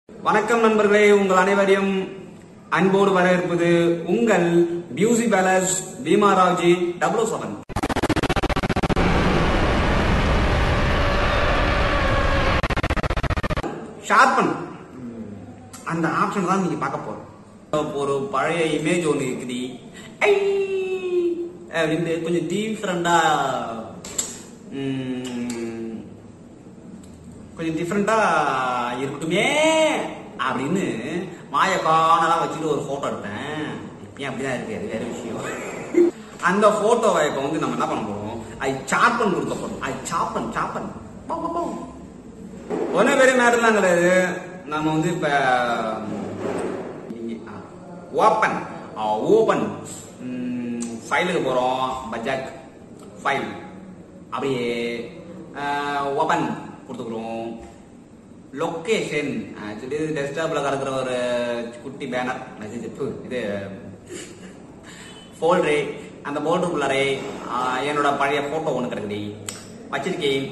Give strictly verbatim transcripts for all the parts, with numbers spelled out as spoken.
வணக்கம் நண்பர்களே, உங்கள் அனைவரையும் அன்போடு வரவேற்பது உங்கள் பியூசி பேலஸ் பீமாராவ்ஜி டபுள் செவன். ஷார்பன் அந்த ஆப்ஷன் தான் நீங்க பார்க்க போறோம். ஒரு பழைய இமேஜ் ஒன்று இருக்குது, கொஞ்சம் டிஃபரெண்டா கொஞ்சம் டிஃபரெண்டா இருக்கட்டுமே அப்படின்னு மாய காணலாம் வச்சுட்டு ஒரு போட்டோ எடுத்தேன். இப்பயும் அப்படிதான் இருக்கு, அது வேற விஷயம். அந்த போட்டோவை இப்ப வந்து நம்ம என்ன பண்ண போறோம், ஐ சாப்பன் கொடுக்க போறோம். ஐ சாப்பன் சாப்பன் ஒன்னும் பெரிய மேட்டர்லாம் கிடையாது. நம்ம வந்து இப்ப ஓப்பன் ஓபன் ஃபைலுக்கு போறோம். பட்ஜெட் ஃபைல் அப்படியே ஓபன் கொடுத்துக்கிறோம். லொகேஷன் ஆக்சுவலி டெஸ்க்டாப்ல கிடக்குற ஒரு குட்டி பேனர் மெசேஜ் இது ஃபோல்டரு. அந்த ஃபோல்டருக்குள்ளாரே என்னோட பழைய போட்டோ ஒன்று கிடக்குது வச்சிருக்கேன்.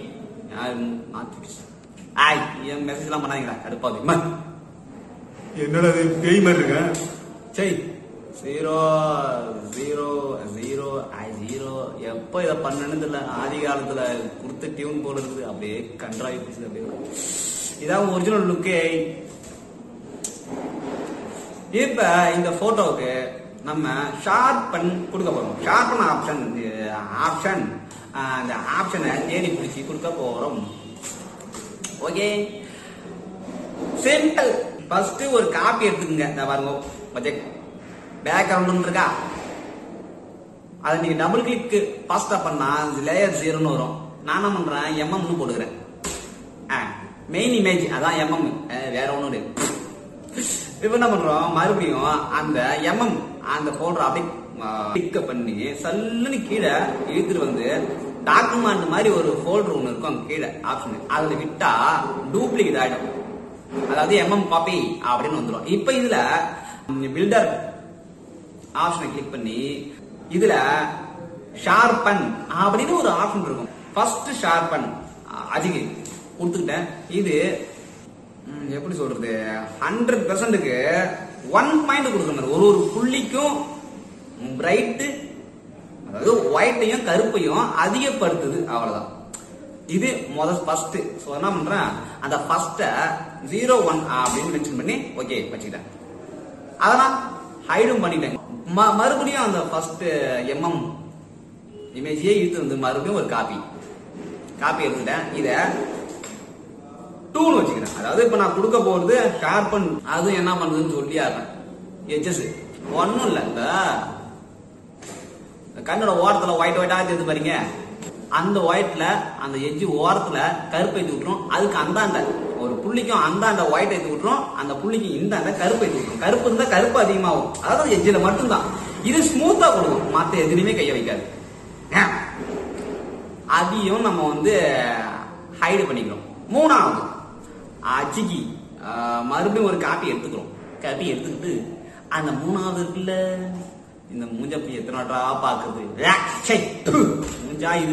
ஆய் என் மெசேஜ் எல்லாம் பண்ணாதீங்களா, கடுப்பாது. என்னோட பேய் மாதிரி இருக்க. சரி zero zero zero I zero எப்ப இதை பண்ணணுன்னு தெரியல. ஆதி காலத்துல கொடுத்த டியூன் போல இருக்குது, அப்படியே கன்றாய் போச்சு. அப்படியே இதான் ஒரிஜினல் லுக்கே. இப்ப இந்த போட்டோவுக்கு நம்ம ஷார்பன் கொடுக்க போறோம். ஷார்பன் ஆப்ஷன் ஆப்ஷன் அந்த ஆப்ஷனை தேடி பிடிச்சி கொடுக்க போறோம். Okay, simple. ஃபர்ஸ்ட் ஒரு காப்பி எடுத்துக்கங்க. இந்த பாருங்க, பட்ஜெட் பேக்ரவுண்ட் இருக்கா, அதை நீங்க டபுள் கிளிக் பாஸ்டா பண்ணா லேயர் ஜீரோன்னு வரும். நான் என்ன பண்றேன், எம்எம் போடுகிறேன். மெயின் இமேஜ் அதான் எம்எம், வேற ஒண்ணு. இப்ப என்ன பண்றோம், மறுபடியும் அந்த எம்எம் அந்த போல்டர் அப்படியே பிக் பண்ணி சல்லுன்னு கீழே இழுத்துட்டு வந்து டாக்குமெண்ட் மாதிரி ஒரு ஃபோல்டர் ஒன்று இருக்கும் அங்க கீழே ஆப்ஷன், அதுல விட்டா டூப்ளிகேட் ஆயிடும். அதாவது எம்எம் காப்பி அப்படின்னு வந்துடும். இப்ப இதுல பில்டர் ஆப்ஷனை கிளிக் பண்ணி இதுல ஷார்பன் அப்படின்னு ஒரு ஆப்ஷன் இருக்கும். ஃபர்ஸ்ட் ஷார்பன் அதிக கொடுத்துக்கிட்டேன். இது எப்படி சொல்றது, ஹண்ட்ரட் பெர்சன்ட்டுக்கு ஒன் பாயிண்ட் கொடுக்குற மாதிரி ஒரு ஒரு புள்ளிக்கும் பிரைட்டு, அதாவது ஒயிட்டையும் கருப்பையும் அதிகப்படுத்துது. அவ்வளவுதான். இது முதல் ஃபர்ஸ்ட். சோ என்ன பண்றேன், அந்த ஃபர்ஸ்ட ஜீரோ ஒன் அப்படின்னு மென்ஷன் பண்ணி ஓகே வச்சுக்கிட்டேன். அதெல்லாம் ஹைடும் பண்ணிட்டேன். மறுபடியும் அந்த ஃபர்ஸ்ட் எம்எம் இமேஜியே இழுத்து வந்து மறுபடியும் ஒரு காப்பி காப்பி எடுத்துட்டேன். இத டூல் வச்சுக்கிறேன். அதாவது இப்ப நான் கொடுக்க போறது ஷார்பன், அது என்ன பண்ணுதுன்னு சொல்லி ஆடுறேன். எச்சஸ் ஒன்னும் இல்ல, இந்த கண்ணோட ஓரத்துல ஒயிட் ஒயிட்டா தெரிஞ்சு பாருங்க, அந்த ஒயிட்ல அந்த எஜ்ஜு ஓரத்துல கருப்பு ஏற்றி விட்டுரும். அதுக்கு அந்தாண்ட ஒரு புள்ளிக்கும் அந்தாண்ட ஒயிட் ஏற்றி விட்டுரும், அந்த புள்ளிக்கு இந்தாண்ட கருப்பு ஏற்றி விட்டுரும். கருப்பு இருந்தா கருப்பு அதிகமாகும், அதாவது எஜ்ஜில மட்டும்தான். இது ஸ்மூத்தா கொடுக்கும், மத்த எதுலையுமே கைய வைக்காது. அதையும் நம்ம வந்து ஹைடு பண்ணிக்கிறோம். மூணாவது அஜிகி மறுபடியும் ஒரு காப்பி எடுத்துக்கிறோம். காப்பி எடுத்துக்கிட்டு அந்த மூணாவது இருக்குல்ல, இந்த மூஞ்சப்பி எத்தனை வாட்டா பாக்குது மூஞ்சா இது.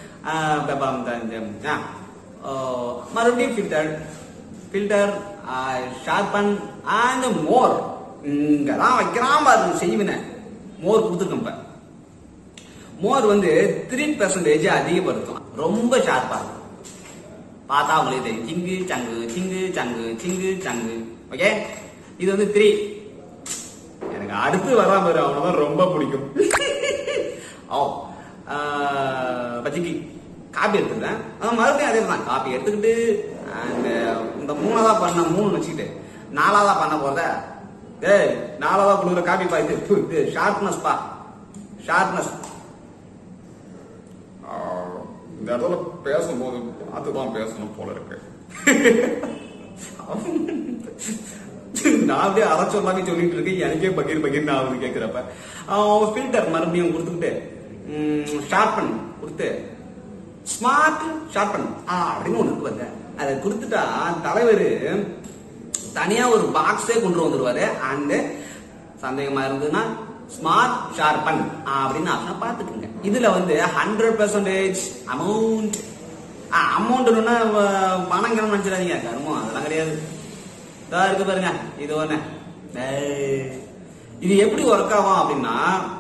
மறுபடியும் filter filter sharpen and more. இங்கதான் வைக்கிறான் பாருங்க செய்வின. மோர் கொடுத்துருக்கோம். மோர் வந்து த்ரீ பெர்சன்டேஜ் அதிகப்படுத்தும், ரொம்ப ஷார்ப்பா இருக்கும். பார்த்தா உங்களுக்கு தெரியும், சிங்கு சங்கு சிங்கு சங்கு சிங்கு சங்கு. ஓகே, இது வந்து த்ரீ. எனக்கு அடுத்து வராம பாரு, அவனதான் ரொம்ப பிடிக்கும். ஓ பச்சிக்கு காப்பி எடுத்துக்கிறேன். மறுபடியும் அதே தான் காப்பி எடுத்துக்கிட்டு அந்த இந்த மூணாவதா பண்ண மூணு வச்சுக்கிட்டு நாலாவதா பண்ண போறத ஏய் நாலாவதா கொடுக்குற காப்பி பாய்த்து ஷார்ப்னஸ் பா ஷார்ப்னஸ். இந்த இடத்துல பேசும்போது அதுதான் பேசணும் போல இருக்கு. நான் அப்படியே அரைச்ச மாதிரி சொல்லிட்டு இருக்கேன், எனக்கே பகீர் பகீர் நான் வந்து கேட்கிறப்ப ஃபில்டர் மறுபடியும் கொடுத்துக்கிட்டு ஷார்பன் கொடுத்து ஸ்மார்ட் ஷார்பன் அப்படின்னு ஒண்ணு இருக்கு. அதை கொடுத்துட்டா தலைவர் தனியா ஒரு பாக்ஸே கொண்டு வந்துருவாரு. அண்ட் சந்தேகமா இருந்ததுன்னா ஸ்மார்ட் ஷார்பன் அப்படின்னு ஆப்ஷன் பாத்துக்கோங்க. இதுல வந்து ஹண்ட்ரட் பெர்சன்டேஜ் அமௌண்ட் அமௌண்ட் பணம் கிணம் நினைச்சிடாதீங்க, கருமம் அதெல்லாம் கிடையாது. இருக்கு பாருங்க இது ஒண்ணு. இது எப்படி ஒர்க் ஆகும் அப்படின்னா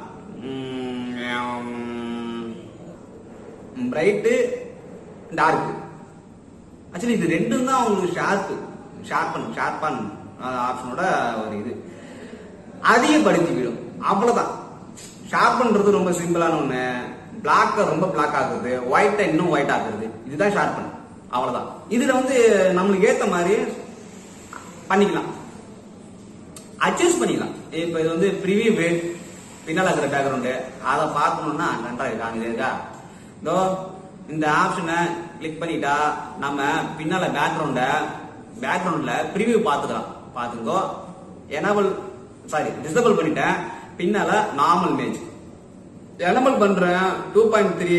பிரைட்டு டார்க். ஆக்சுவலி இது ரெண்டும் தான் உங்களுக்கு ஷார்ப் ஷார்பன் ஷார்பன் ஆப்ஷனோட ஒரு இது அதிகப்படுத்தி விடும். அவ்வளவுதான். ஷார்பன்றது ரொம்ப சிம்பிளான ஒண்ணு. பிளாக்க ரொம்ப பிளாக் ஆகுறது, ஒயிட்டை இன்னும் ஒயிட் ஆகுறது, இதுதான் ஷார்பன். அவ்வளவுதான். இதுல வந்து நம்மளுக்கு ஏத்த மாதிரி பண்ணிக்கலாம், அட்ஜஸ்ட் பண்ணிக்கலாம். இப்ப இது வந்து ப்ரிவியூ பின்னால இருக்கிற பேக்ரவுண்டு அதை பார்க்கணும்னா நன்றாக காமிது இருக்கா. இதோ இந்த ஆப்ஷனை கிளிக் பண்ணிட்டா நம்ம பின்னால பேக்ரவுண்ட பேக்ரவுண்ட்ல ப்ரிவியூ பார்த்துக்கலாம். பார்த்துக்கோ. எனபிள் சாரி டிசபிள் பண்ணிட்டேன். பின்னால நார்மல் இமேஜ் எனபிள் பண்றேன். டூ பாயிண்ட் த்ரீ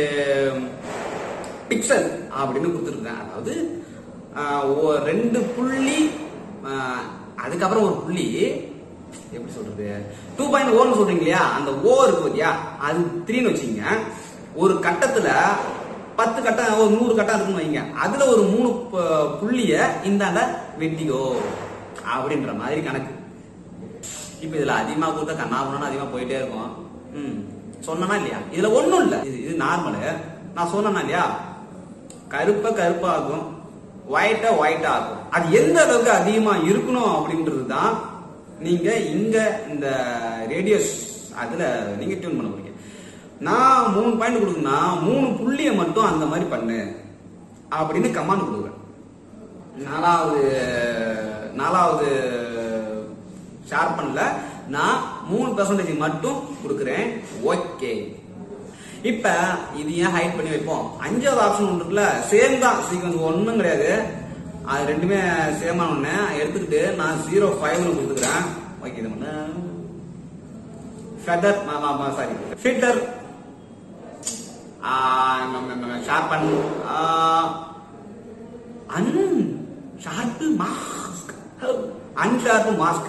பிக்சல் அப்படின்னு கொடுத்துருக்கேன். அதாவது ரெண்டு புள்ளி அதுக்கப்புறம் ஒரு புள்ளி எப்படி சொல்றது டூ பாயிண்ட் ஓன்னு சொல்றீங்க இல்லையா, அந்த ஓ இருக்கு இல்லையா, அது த்ரீன்னு வச்சுங்க. ஒரு கட்டத்துல பத்து கட்டம் ஒரு நூறு கட்டம் இருக்குன்னு வைங்க, அதுல ஒரு மூணு புள்ளிய இந்தாண்ட வெட்டிக்கோ அப்படின்ற மாதிரி கணக்கு. இப்ப இதுல அதிகமா கொடுத்தா கண்ணாபுரம் அதிகமா போயிட்டே இருக்கும். ம் சொன்னா இல்லையா, இதுல ஒண்ணும் இல்ல. இது இது நார்மலு. நான் சொன்னா இல்லையா, கருப்ப கருப்பா ஆகும், ஒயிட்டா ஒயிட்டா ஆகும். அது எந்த அளவுக்கு அதிகமா இருக்கணும் அப்படின்றது தான் நீங்க இங்க இந்த ரேடியஸ் அதுல நீங்க டியூன் பண்ண போறீங்க. நான் மூணு பாயிண்ட் கொடுக்குன்னா மூணு புள்ளிய மட்டும் அந்த மாதிரி பண்ணு அப்படின்னு கமாண்ட் கொடுக்குறேன். நாலாவது நாலாவது ஷார்பன்ல நான் மூணு பெர்சன்டேஜ் மட்டும் கொடுக்குறேன். ஓகே. இப்ப இது ஏன் ஹைட் பண்ணி வைப்போம். அஞ்சாவது ஆப்ஷன் ஒன்று இருக்குல்ல, சேம் தான் சீக்வன்ஸ், ஒன்னும் கிடையாது. அது ரெண்டுமே சேமான ஒண்ணு எடுத்துக்கிட்டு நான் ஜீரோ ஃபைவ்னு கொடுத்துக்கிறேன். ஓகே. இது ஒண்ணு feather sorry filter sharpen unsharp mask unsharp mask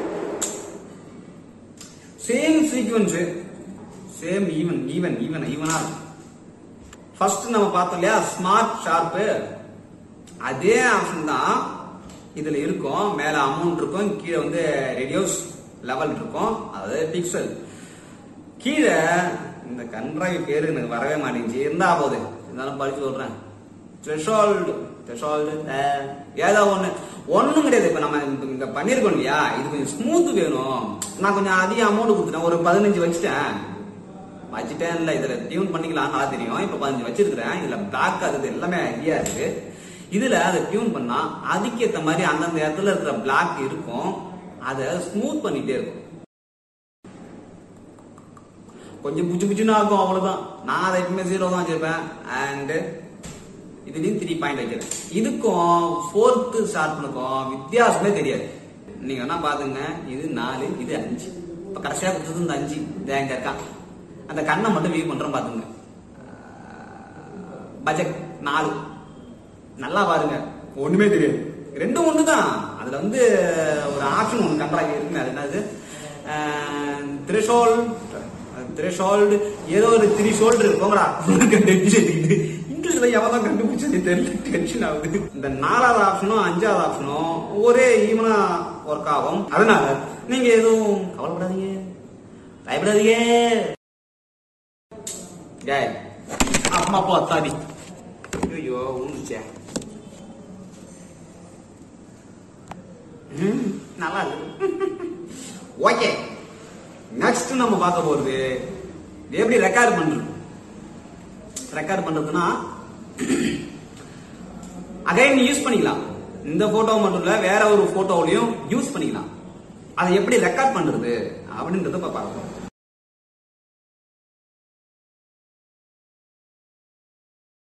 same sequence same even even even ஈவனா. ஃபர்ஸ்ட் நம்ம பார்த்தோம் இல்லையா ஸ்மார்ட் ஷார்ப், அதே ஆப்ஷன் தான் இதுல இருக்கும். மேல அமௌண்ட் இருக்கும், கீழே வந்து ரெடியூஸ் லெவல் இருக்கும், அதாவது பிக்சல். கீழே இந்த கன்றாவி பேரு எனக்கு வரவே மாட்டேங்குச்சு, இருந்தா போகுது, இருந்தாலும் படிச்சு சொல்றேன். த்ரெஷோல்டு த்ரெஷோல்டு ஏதோ ஒண்ணு ஒண்ணும் கிடையாது. இப்ப நம்ம இங்க பண்ணிருக்கோம் இல்லையா, இது கொஞ்சம் ஸ்மூத் வேணும். நான் கொஞ்சம் அதிக அமௌண்ட் கொடுத்துட்டேன், ஒரு பதினஞ்சு வச்சுட்டேன் வச்சுட்டேன் இல்ல, இதுல டியூன் பண்ணிக்கலாம் நல்லா தெரியும். இப்ப பதினஞ்சு வச்சிருக்கிறேன். இதுல பிளாக் அது எல்லாமே ஐடியா இருக்கு. இதுல அதை டியூன் பண்ணா அதுக்கேற்ற மாதிரி அந்தந்த இடத்துல இருக்கிற பிளாக் இருக்கும், அதை ஸ்மூத் பண்ணிட்டே இருக்கும். கொஞ்சம் புச்சு புச்சுன்னு ஆகும், அவ்வளவுதான். நான் அதை எப்பவுமே ஜீரோ தான் வச்சிருப்பேன். அண்ட் இதுலயும் த்ரீ பாயிண்ட் வைக்கிறேன். இதுக்கும் ஃபோர்த்து ஷார்பனுக்கும் வித்தியாசமே தெரியாது. நீங்க என்ன பாத்துங்க, இது நாலு இது அஞ்சு. இப்ப கடைசியா கொடுத்தது இந்த அஞ்சு தேங்க இருக்கான். அந்த கண்ணை மட்டும் வியூ பண்றோம் பாத்துங்க. பட்ஜெட் நாலு நல்லா பாருங்க, ஒண்ணுமே தெரியாது. ரெண்டும் ஒண்ணுதான். அதுல வந்து ஒரு ஆப்ஷன் ஒண்ணு கண்ட்ராக்ட் இருக்கு, அது என்னது த்ரெஷோல்டு த்ரெஷோல்டு ஏதோ ஒரு த்ரீ ஷோல்டர் இருக்கோங்கடா. இங்கிலீஷ்ல எவன் தான் கண்டுபிடிச்சது தெரியல, டென்ஷன் ஆகுது. இந்த நாலாவது ஆப்ஷனும் அஞ்சாவது ஆப்ஷனும் ஒரே ஈவனா ஒர்க் ஆகும். அதனால நீங்க எதுவும் கவலைப்படாதீங்க, பயப்படாதீங்க. அம்மா அப்பா அத்தாடி ஐயோ ஊந்துச்சே. நல்லா இருக்கு. ஓகே. நெக்ஸ்ட் நம்ம பார்க்க போறது எப்படி ரெக்கார்ட் பண்றது. ரெக்கார்ட் பண்றதுன்னா அகைன் யூஸ் பண்ணிக்கலாம். இந்த போட்டோ மட்டும் இல்ல, வேற ஒரு போட்டோவிலையும் யூஸ் பண்ணிக்கலாம். அதை எப்படி ரெக்கார்ட் பண்றது அப்படின்றத பார்ப்போம்.